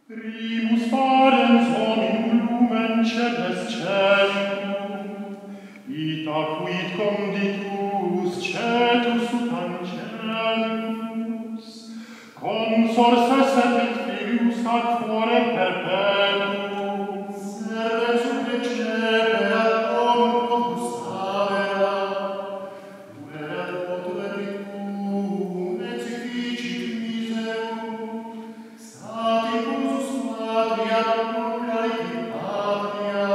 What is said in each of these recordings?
Primus parens hominum lumen celes celum, ita quid conditus cetus ut angelus, consors esset et filius ad fore perpetuum, serves ut recepet ad hoc modus habea, tuerat voto epicum, et ficit miserum, saticus patria conclaiti patria,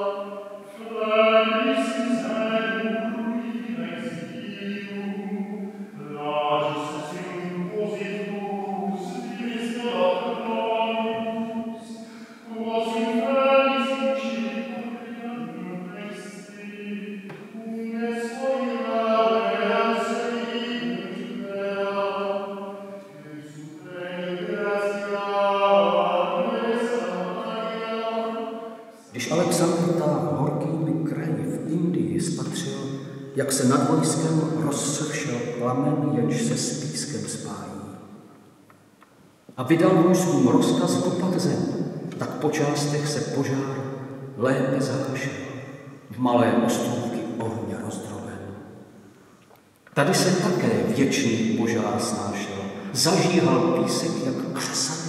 flamis inselum crucida exilium, lagis impositus divis glorius, quos in felis incipit esti, une soia seiunt mea, et supremi gratiae Maria. Když Alexandr táhl horkými kraji v Indii, spatřil, jak se nad vojskem rozsršel plamen, jenž se s pískem spájí. A vydal mužům rozkaz kopat zem, tak po částech se požár lépe zahašil, v malé ostrůvky ohně rozdroben. Tady se také věčný požár snášel, zažíhal písek jak křesat